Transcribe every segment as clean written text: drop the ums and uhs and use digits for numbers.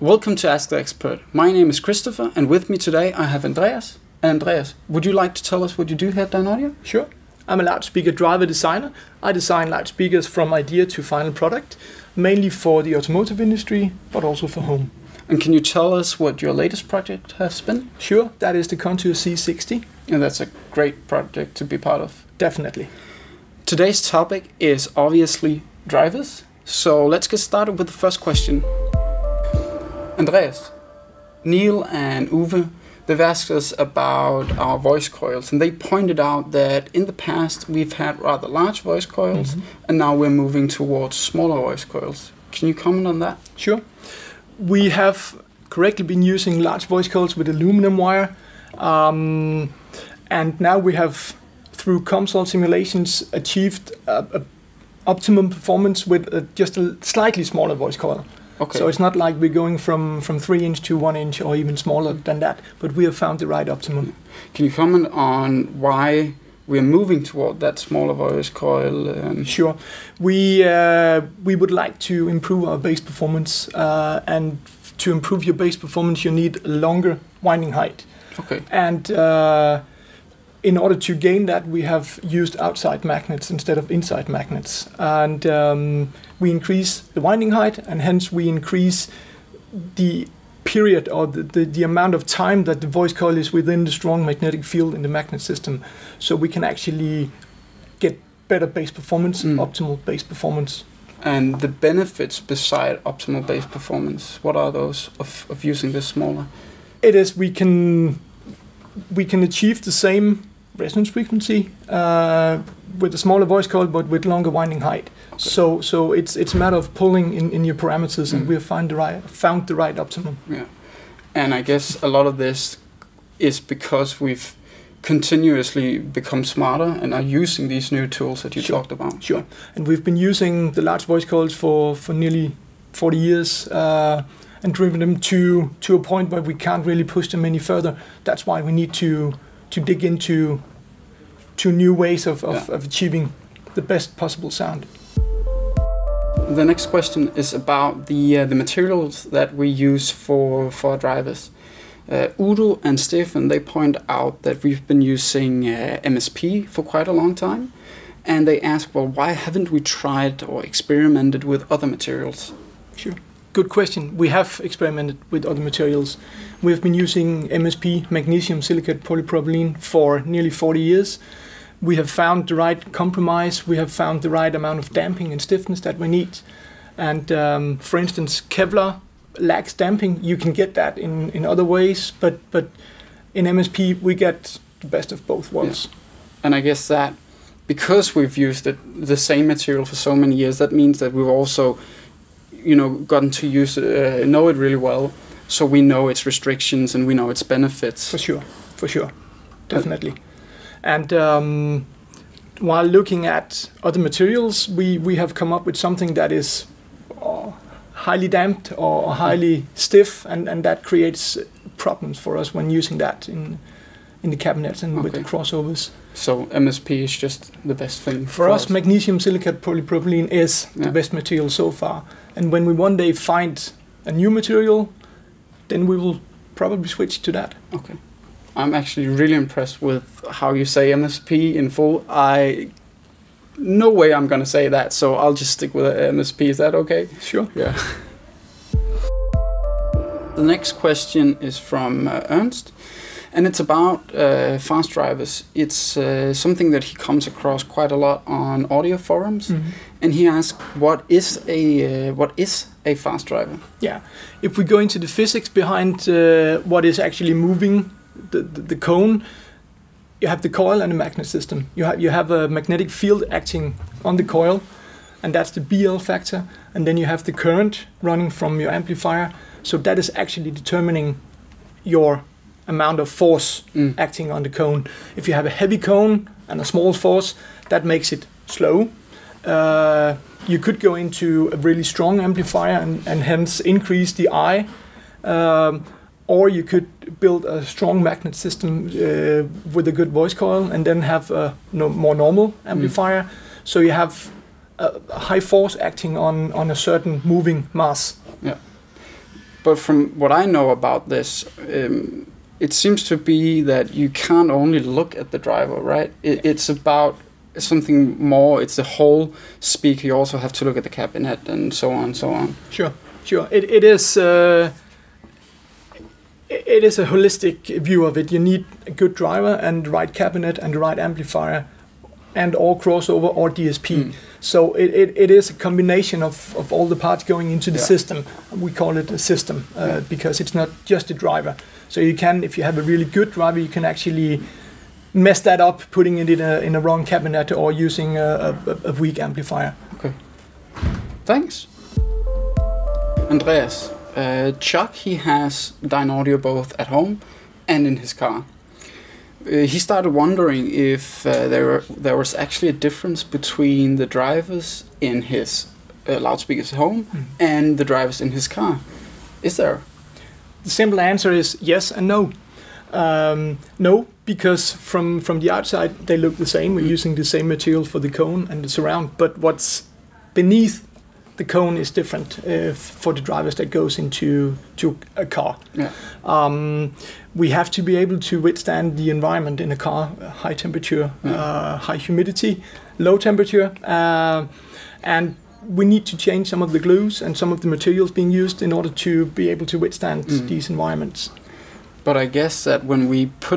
Welcome to Ask the Expert. My name is Christopher, and with me today I have Andreas. Andreas, would you like to tell us what you do here at Dynaudio? Sure. I'm a loudspeaker driver designer. I design loudspeakers from idea to final product, mainly for the automotive industry, but also for home. And can you tell us what your latest project has been? Sure, that is the Contour C60. And that's a great project to be part of. Definitely. Today's topic is obviously drivers. So let's get started with the first question. Andreas, Neil and Uwe, they've asked us about our voice coils, and they pointed out that in the past we've had rather large voice coils, and now we're moving towards smaller voice coils. Can you comment on that? Sure. We have correctly been using large voice coils with aluminum wire, and now we have, through COMSOL simulations, achieved optimum performance with just a slightly smaller voice coil. Okay. So it's not like we're going from 3 inch to 1 inch or even smaller than that, but we have found the right optimum. Can you comment on why we're moving toward that smaller voice coil? Sure. We would like to improve our bass performance, and to improve your bass performance you need a longer winding height. Okay. And in order to gain that, we have used outside magnets instead of inside magnets. And we increase the winding height, and hence we increase the period or the amount of time that the voice coil is within the strong magnetic field in the magnet system. So we can actually get better bass performance, optimal bass performance. And the benefits beside optimal bass performance, what are those of using this smaller? It is we can achieve the same resonance frequency with a smaller voice coil, but with longer winding height. Okay. So it's a matter of pulling in your parameters, and we have found the right optimum. Yeah, and I guess a lot of this is because we've continuously become smarter and are using these new tools that you talked about. Sure, and we've been using the large voice coils for nearly 40 years. And driven them to a point where we can't really push them any further. That's why we need to dig into new ways of achieving the best possible sound. The next question is about the materials that we use for our drivers. Udo and Stefan, they point out that we've been using MSP for quite a long time, and they ask, well, why haven't we tried or experimented with other materials? Sure. Good question. We have experimented with other materials. We have been using MSP, magnesium silicate polypropylene, for nearly 40 years. We have found the right compromise. We have found the right amount of damping and stiffness that we need. And for instance, Kevlar lacks damping. You can get that in other ways, but in MSP we get the best of both worlds. Yeah. And I guess that because we've used the same material for so many years, that means that we've also gotten to know it really well, so we know its restrictions and we know its benefits. For sure, definitely. And while looking at other materials, we have come up with something that is highly damped or highly stiff, and that creates problems for us when using that in the cabinets and with the crossovers. So MSP is just the best thing for us. Magnesium silicate polypropylene is the best material so far. And when we one day find a new material, then we will probably switch to that. Okay. I'm actually really impressed with how you say MSP in full. No way I'm going to say that, so I'll just stick with MSP. Is that okay? Sure. Yeah. The next question is from Ernst, and it's about fast drivers. It's something that he comes across quite a lot on audio forums, and he asks, what is a fast driver? Yeah, if we go into the physics behind what is actually moving the cone, you have the coil and the magnet system. You have a magnetic field acting on the coil, and that's the BL factor, and then you have the current running from your amplifier. So that is actually determining your amount of force acting on the cone. If you have a heavy cone and a small force, that makes it slow. You could go into a really strong amplifier and hence increase the I, or you could build a strong magnet system with a good voice coil and then have a more normal amplifier. So you have a high force acting on a certain moving mass. Yeah. But from what I know about this, it seems to be that you can't only look at the driver, right? It's about something more. It's the whole speaker. You also have to look at the cabinet and so on and so on. Sure. It is a holistic view of it. You need a good driver and the right cabinet and the right amplifier and or crossover or DSP. So it is a combination of all the parts going into the system. We call it a system because it's not just a driver. So you can, if you have a really good driver, you can actually mess that up, putting it in a wrong cabinet or using a weak amplifier. Okay. Thanks. Andreas, Chuck, he has Dynaudio both at home and in his car. He started wondering if there was actually a difference between the drivers in his loudspeakers at home and the drivers in his car. Is there? The simple answer is yes and no. No, because from the outside they look the same. We're using the same material for the cone and the surround, but what's beneath the cone is different for the drivers that goes into a car. Yeah. We have to be able to withstand the environment in a car: high temperature, high humidity, low temperature, and we need to change some of the glues and some of the materials being used in order to be able to withstand these environments. But I guess that when we put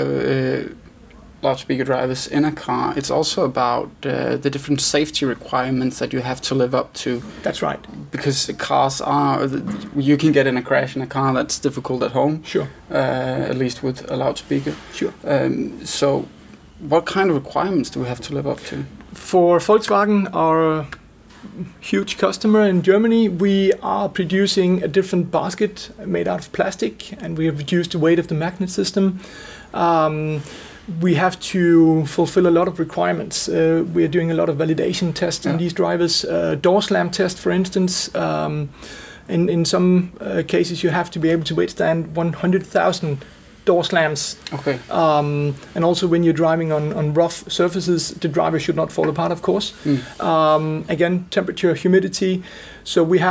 loudspeaker drivers in a car, it's also about the different safety requirements that you have to live up to. That's right. Because the cars you can get in a crash in a car that's difficult at home. Sure. At least with a loudspeaker. Sure. So what kind of requirements do we have to live up to? For Volkswagen, our huge customer in Germany, we are producing a different basket made out of plastic, and we have reduced the weight of the magnet system. We have to fulfill a lot of requirements. We are doing a lot of validation tests on these drivers. Door slam test, for instance. In some cases, you have to be able to withstand 100,000 door slams. Okay. And also when you're driving on rough surfaces, the driver should not fall apart, of course. Again, temperature, humidity. So we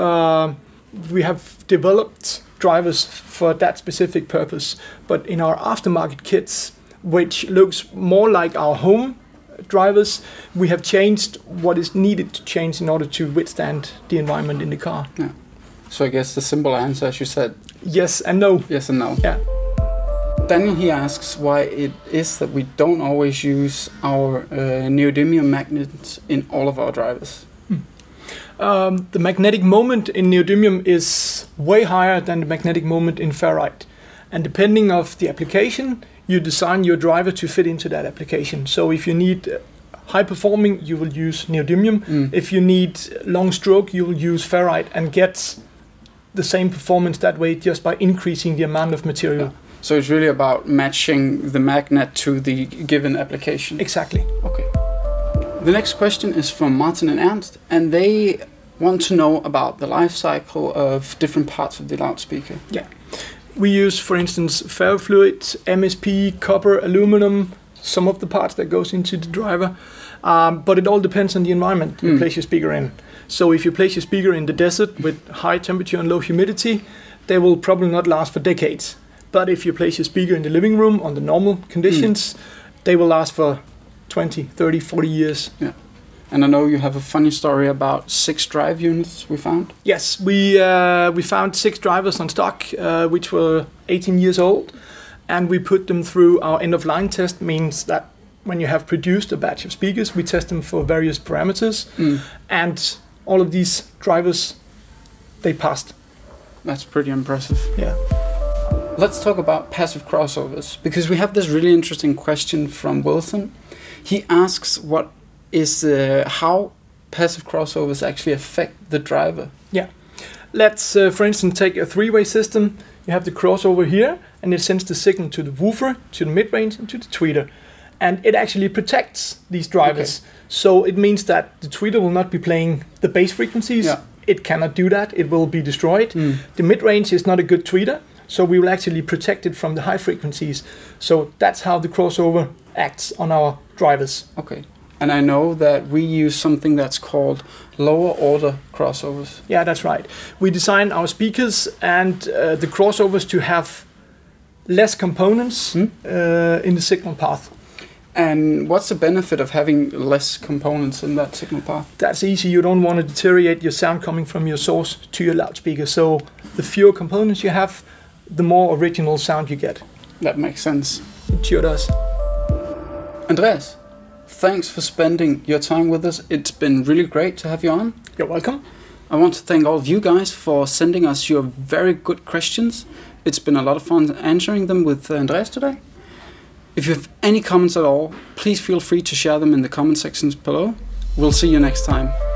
have developed drivers for that specific purpose. But in our aftermarket kits, which looks more like our home drivers, we have changed what is needed to change in order to withstand the environment in the car. Yeah. So I guess the simple answer, as you said, yes and no. Yes and no. Yeah. Daniel, he asks why it is that we don't always use our neodymium magnets in all of our drivers. The magnetic moment in neodymium is way higher than the magnetic moment in ferrite. And depending on the application, you design your driver to fit into that application. So if you need high performing, you will use neodymium. If you need long stroke, you will use ferrite and get the same performance that way just by increasing the amount of material. Yeah. So it's really about matching the magnet to the given application. Exactly. Okay. The next question is from Martin and Ernst, and they want to know about the life cycle of different parts of the loudspeaker. Yeah. We use, for instance, ferrofluid, MSP, copper, aluminum, some of the parts that goes into the driver. But it all depends on the environment you place your speaker in. So if you place your speaker in the desert with high temperature and low humidity, they will probably not last for decades. But if you place your speaker in the living room under normal conditions, they will last for 20, 30, 40 years. Yeah. And I know you have a funny story about 6 drive units we found. Yes, we found 6 drivers on stock, which were 18 years old. And we put them through our end-of-line test. Means that when you have produced a batch of speakers, we test them for various parameters. And all of these drivers, they passed. That's pretty impressive. Yeah. Let's talk about passive crossovers, because we have this really interesting question from Wilson. He asks how passive crossovers actually affect the driver. Yeah. Let's, for instance, take a 3-way system. You have the crossover here, and it sends the signal to the woofer, to the mid-range, and to the tweeter. And it actually protects these drivers. Okay. So it means that the tweeter will not be playing the bass frequencies. Yeah. It cannot do that. It will be destroyed. The mid-range is not a good tweeter, so we will actually protect it from the high frequencies. So that's how the crossover acts on our drivers. Okay. And I know that we use something that's called lower order crossovers. Yeah, that's right. We design our speakers and the crossovers to have less components in the signal path. And what's the benefit of having less components in that signal path? That's easy. You don't want to deteriorate your sound coming from your source to your loudspeaker. So the fewer components you have, the more original sound you get. That makes sense. It sure does. Andreas, thanks for spending your time with us. It's been really great to have you on. You're welcome. I want to thank all of you guys for sending us your very good questions. It's been a lot of fun answering them with Andreas today. If you have any comments at all, please feel free to share them in the comment sections below. We'll see you next time.